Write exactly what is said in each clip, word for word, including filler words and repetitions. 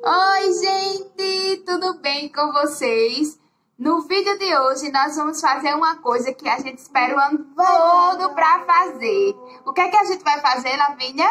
Oi, gente! Tudo bem com vocês? No vídeo de hoje, nós vamos fazer uma coisa que a gente espera o ano todo pra fazer. O que é que a gente vai fazer, Lavínia?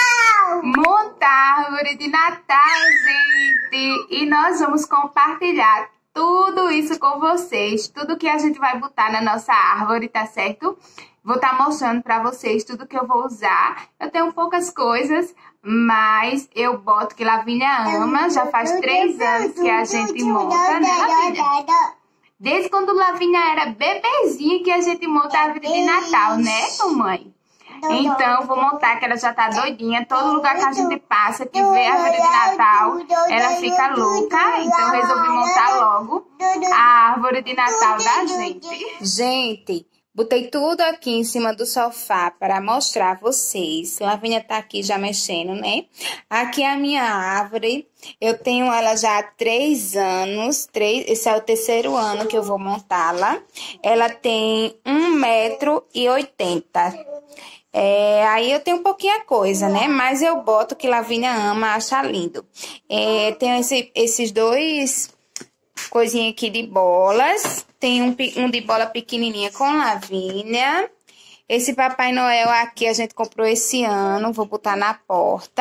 Montar árvore de Natal, gente! E nós vamos compartilhar tudo isso com vocês. Tudo que a gente vai botar na nossa árvore, tá certo? Vou estar mostrando pra vocês tudo que eu vou usar. Eu tenho poucas coisas, mas eu boto que Lavínia ama. Já faz três anos que a gente monta, né, Lavínia? Desde quando Lavínia era bebezinha que a gente monta a árvore de Natal, né, mamãe? Então, vou montar que ela já tá doidinha. Todo lugar que a gente passa, que vê a árvore de Natal, ela fica louca. Então, eu resolvi montar logo a árvore de Natal da gente. Gente, botei tudo aqui em cima do sofá para mostrar a vocês. Lavínia tá aqui já mexendo, né? Aqui é a minha árvore. Eu tenho ela já há três anos. Três, esse é o terceiro ano que eu vou montá-la. Ela tem um metro e oitenta. É, aí eu tenho pouquinha coisa, né? Mas eu boto que Lavínia ama, acha lindo. É, tenho esse, esses dois coisinhas aqui de bolas. Tem um, um de bola pequenininha com Lavínia. Esse Papai Noel aqui a gente comprou esse ano. Vou botar na porta.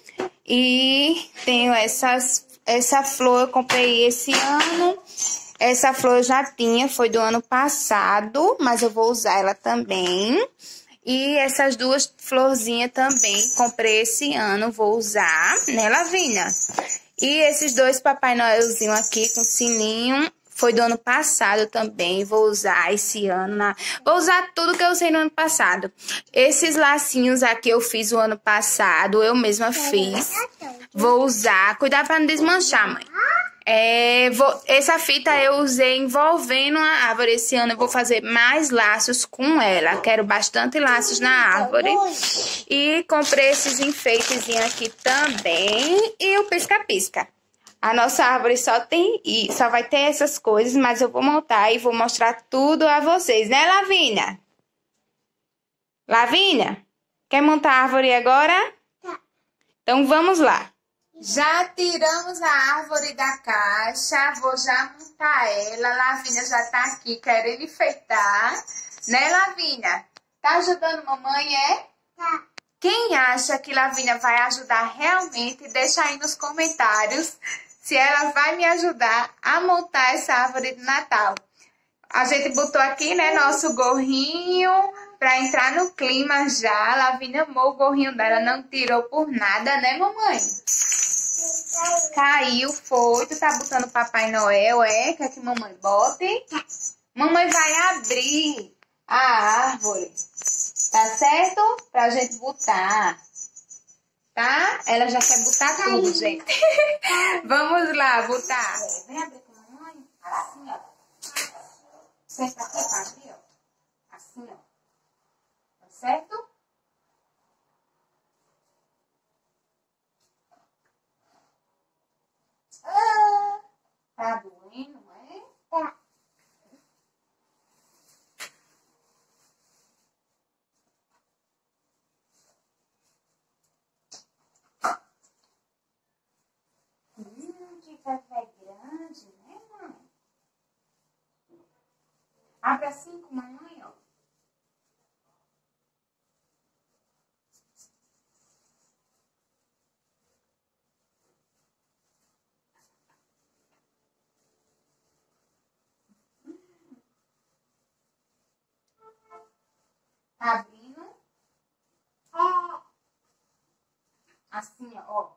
E tenho essas, essa flor eu comprei esse ano. Essa flor eu já tinha, foi do ano passado. Mas eu vou usar ela também. E essas duas florzinhas também comprei esse ano, vou usar, né, Lavínia? E esses dois Papai Noelzinho aqui com sininho, foi do ano passado também, vou usar esse ano. Na... Vou usar tudo que eu usei no ano passado. Esses lacinhos aqui eu fiz o ano passado, eu mesma fiz. Vou usar, cuidado para não desmanchar, mãe. É, vou, essa fita eu usei envolvendo a árvore. Esse ano eu vou fazer mais laços com ela. Quero bastante laços na árvore. E comprei esses enfeitezinhos aqui também. E o pisca-pisca. A nossa árvore só tem e só vai ter essas coisas, mas eu vou montar e vou mostrar tudo a vocês, né, Lavínia? Lavínia, quer montar a árvore agora? Tá. Então vamos lá. Já tiramos a árvore da caixa, vou já montar ela. Lavínia já tá aqui querendo enfeitar. Né, Lavínia? Tá ajudando mamãe, é? Tá. Quem acha que Lavínia vai ajudar realmente, deixa aí nos comentários se ela vai me ajudar a montar essa árvore de Natal. A gente botou aqui, né, nosso gorrinho pra entrar no clima já. Lavínia amou o gorrinho dela, não tirou por nada, né, mamãe? Caiu, foi. Tu tá botando Papai Noel, é? Quer que mamãe bote? Mamãe vai abrir a árvore, tá certo? Pra gente botar, tá? Ela já quer botar tudo, gente. Vamos lá, botar. Vem abrir com a mamãe. Assim, ó. Senta aqui pra abrir, ó. Assim, ó. Tá certo? Tá doendo, não é? Tá. Hum, que café grande, né, mãe? Abre assim com a mamãe, ó. Tá abrindo. Assim, ó.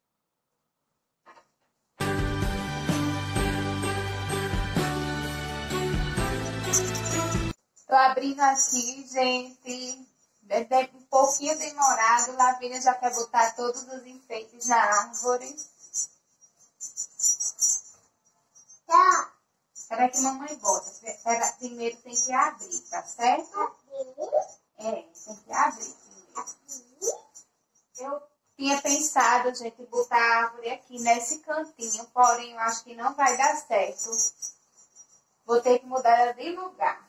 Tô abrindo aqui, gente. É um pouquinho demorado. Lavínia já quer botar todos os enfeites na árvore. Tá. Espera que mamãe bota. Primeiro tem que abrir, tá certo? É, tem que abrir primeiro. Eu tinha pensado, gente, botar a árvore aqui nesse cantinho, porém eu acho que não vai dar certo. Vou ter que mudar ela de lugar.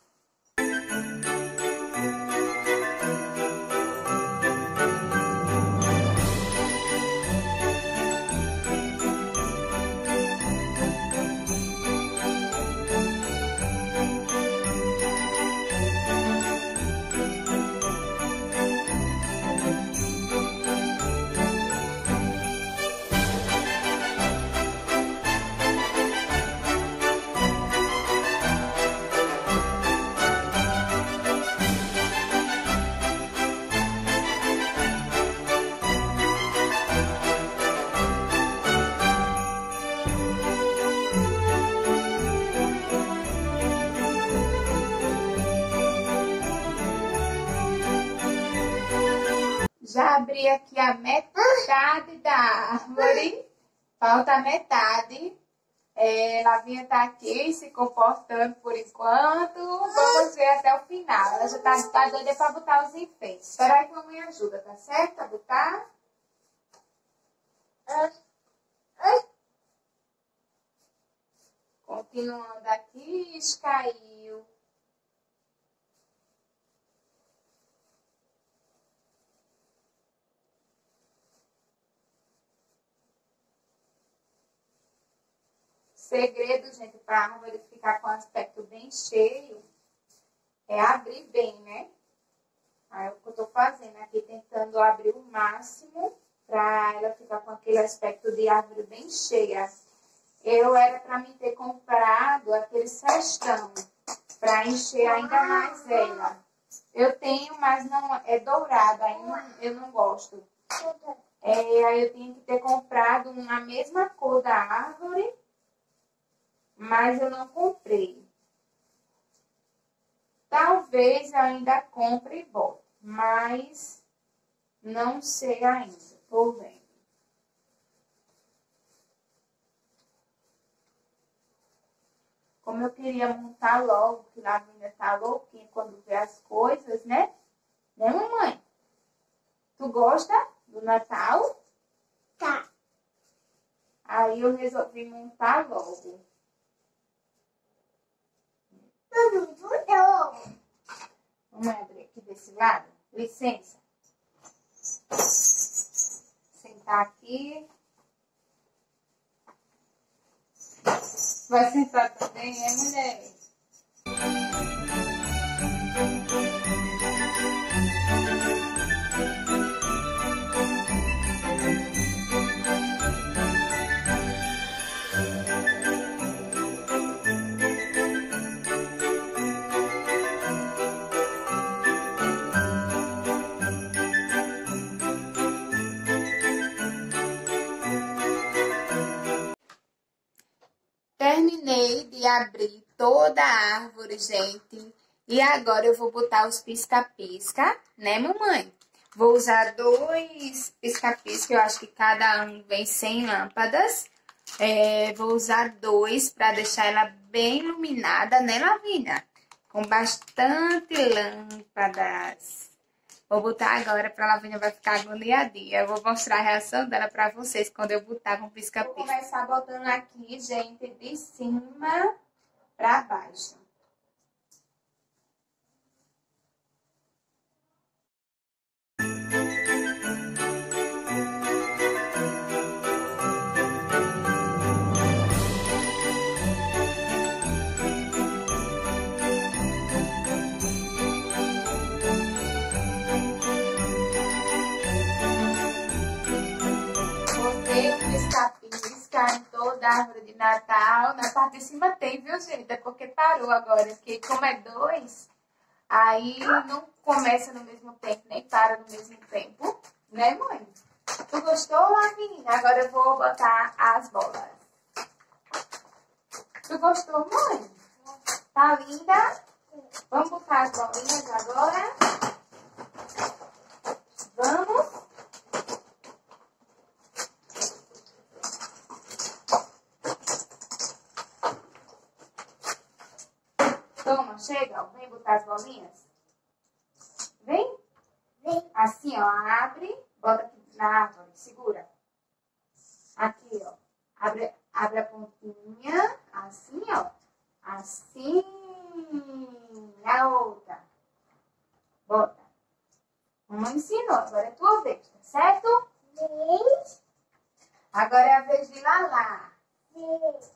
abri aqui a metade da árvore. Falta a metade. É, Lavinha tá aqui se comportando por enquanto. Vamos ver até o final. Ela já tá, tá doida pra botar os enfeites. Espera aí que a mamãe ajuda, tá certo? A botar. Continuando aqui, caiu. Segredo, gente, para a árvore ficar com aspecto bem cheio, é abrir bem, né? Aí é o que eu tô fazendo aqui, tentando abrir o máximo para ela ficar com aquele aspecto de árvore bem cheia. Eu era para mim ter comprado aquele cestão para encher ainda mais ela. Eu tenho, mas não é dourado, aí não, eu não gosto. É, aí eu tinha que ter comprado uma mesma cor da árvore, mas eu não comprei. Talvez eu ainda compre e bote, mas não sei ainda. Tô vendo. Como eu queria montar logo, que a Lavínia tá louquinha quando vê as coisas, né? Né, mamãe? Tu gosta do Natal? Tá. Aí eu resolvi montar logo. Vamos abrir aqui desse lado? Licença. Sentar aqui. Vai sentar também, é, mulher? Terminei de abrir toda a árvore, gente. E agora eu vou botar os pisca-pisca, né, mamãe? Vou usar dois pisca-pisca, eu acho que cada um vem cem lâmpadas. É, vou usar dois para deixar ela bem iluminada, né, Lavínia? Com bastante lâmpadas. Vou botar agora para a Lavínia vai ficar agoniadinha. Eu vou mostrar a reação dela para vocês quando eu botar com pisca-pisca. Vou começar botando aqui, gente, de cima para baixo. Pisca em toda a árvore de Natal. Na parte de cima tem, viu, gente? É porque parou agora. Porque como é dois, aí não começa no mesmo tempo, nem para no mesmo tempo. Né, mãe? Tu gostou, Lavínia? Agora eu vou botar as bolas. Tu gostou, mãe? Tá linda? Vamos botar as bolinhas agora? Vamos? Toma, chega, ó. Vem botar as bolinhas. Vem? Vem. Assim, ó, abre, bota aqui na árvore, segura. Aqui, ó. Abre, abre a pontinha, assim, ó. Assim. A outra. Bota. Mamãe ensinou, agora é tua vez, tá certo? Sim. Agora é a vez de Lala. Sim.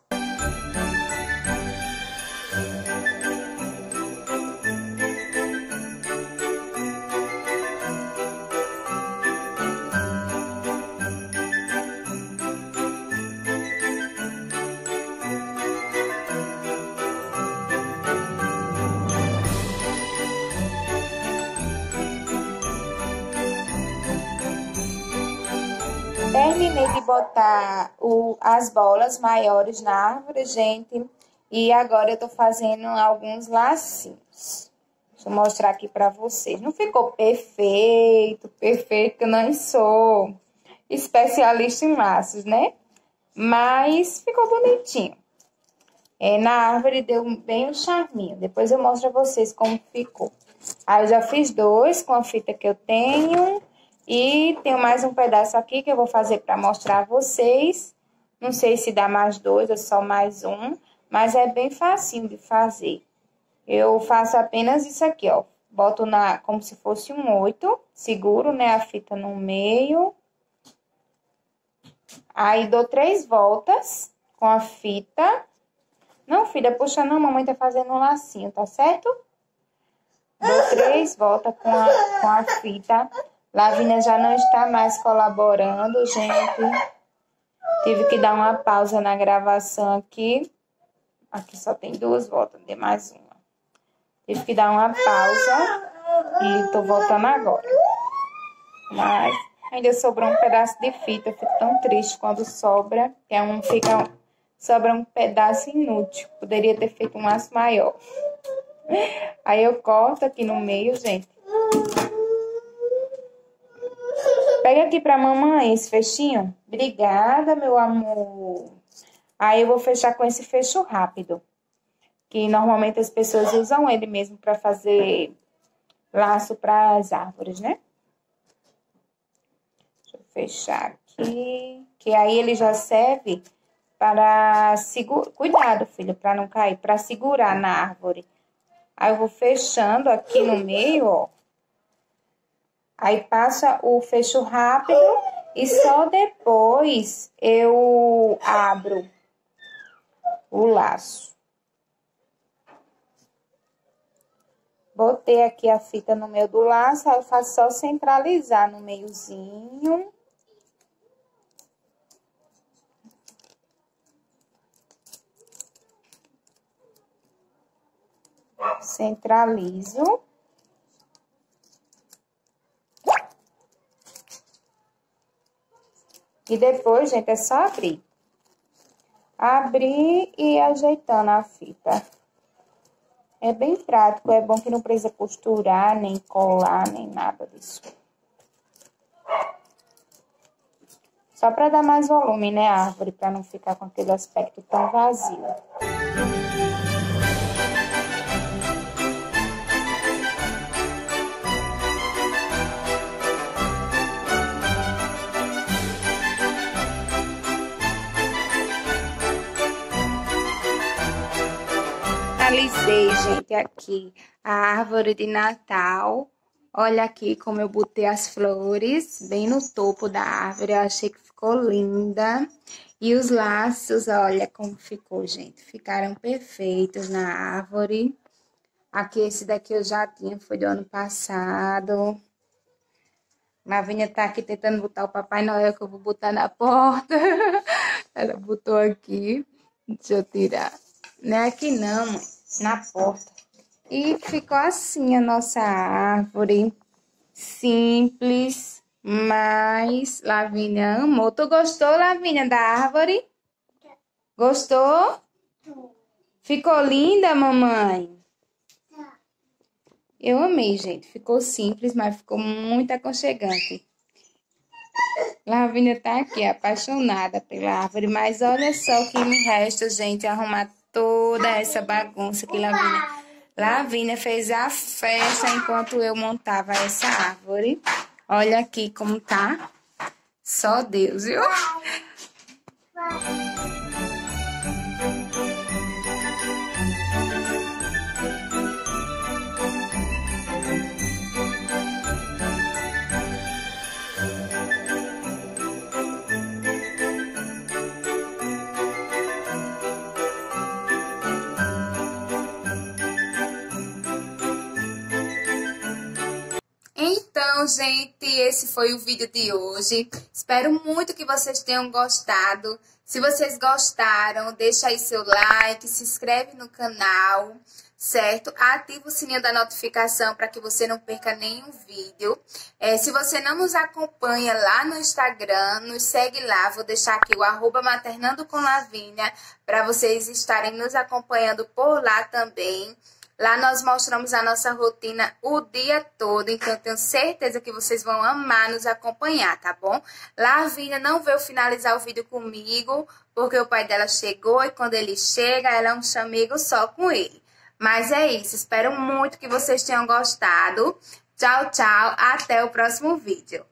Terminei de botar o, as bolas maiores na árvore, gente. E agora eu tô fazendo alguns lacinhos. Deixa eu mostrar aqui pra vocês. Não ficou perfeito, perfeito, que eu não sou especialista em laços, né? Mas ficou bonitinho. É, na árvore deu bem um charminho. Depois eu mostro a vocês como ficou. Aí eu já fiz dois com a fita que eu tenho. E tenho mais um pedaço aqui que eu vou fazer para mostrar a vocês. Não sei se dá mais dois ou só mais um. Mas é bem facinho de fazer. Eu faço apenas isso aqui, ó. Boto na, como se fosse um oito. Seguro, né, a fita no meio. Aí dou três voltas com a fita. Não, filha, puxa não, mamãe tá fazendo um lacinho, tá certo? Dou três voltas com a, com a fita. Lavínia já não está mais colaborando, gente. Tive que dar uma pausa na gravação aqui. Aqui só tem duas voltas, dei mais uma. Tive que dar uma pausa e tô voltando agora. Mas ainda sobrou um pedaço de fita. Eu fico tão triste quando sobra, que é um, fica, sobra um pedaço inútil. Poderia ter feito um laço maior. Aí eu corto aqui no meio, gente. Pega aqui pra mamãe esse fechinho. Obrigada, meu amor. Aí eu vou fechar com esse fecho rápido. Que normalmente as pessoas usam ele mesmo pra fazer laço para as árvores, né? Deixa eu fechar aqui. Que aí ele já serve para segurar. Cuidado, filho, para não cair. Para segurar na árvore. Aí eu vou fechando aqui no meio, ó. Aí passa o fecho rápido e só depois eu abro o laço. Botei aqui a fita no meio do laço, aí eu faço só centralizar no meiozinho. Centralizo. E depois, gente, é só abrir. Abrir e ir ajeitando a fita. É bem prático, é bom que não precisa costurar, nem colar, nem nada disso. Só para dar mais volume, né, a árvore, para não ficar com aquele aspecto tão vazio. Finalizei, gente, aqui a árvore de Natal. Olha aqui como eu botei as flores bem no topo da árvore. Eu achei que ficou linda. E os laços, olha como ficou, gente. Ficaram perfeitos na árvore. Aqui, esse daqui eu já tinha, foi do ano passado. Lavínia tá aqui tentando botar o Papai Noel, que eu vou botar na porta. Ela botou aqui. Deixa eu tirar. Não é aqui não, mãe. Na porta. E ficou assim a nossa árvore. Simples, mas Lavínia amou. Tu gostou, Lavínia, da árvore? Gostou? Ficou linda, mamãe? Eu amei, gente. Ficou simples, mas ficou muito aconchegante. Lavínia tá aqui, apaixonada pela árvore. Mas olha só o que me resta, gente, arrumar toda essa bagunça que Lavínia... Lavínia fez a festa enquanto eu montava essa árvore. Olha aqui como tá. Só Deus, viu? Então, gente, esse foi o vídeo de hoje. Espero muito que vocês tenham gostado. Se vocês gostaram, deixa aí seu like, se inscreve no canal, certo? Ativa o sininho da notificação para que você não perca nenhum vídeo. É, se você não nos acompanha lá no Instagram, nos segue lá. Vou deixar aqui o arroba maternando com Lavínia para vocês estarem nos acompanhando por lá também. Lá nós mostramos a nossa rotina o dia todo, então eu tenho certeza que vocês vão amar nos acompanhar, tá bom? Lavínia não veio finalizar o vídeo comigo, porque o pai dela chegou e quando ele chega, ela é um chamego só com ele. Mas é isso, espero muito que vocês tenham gostado. Tchau, tchau, até o próximo vídeo.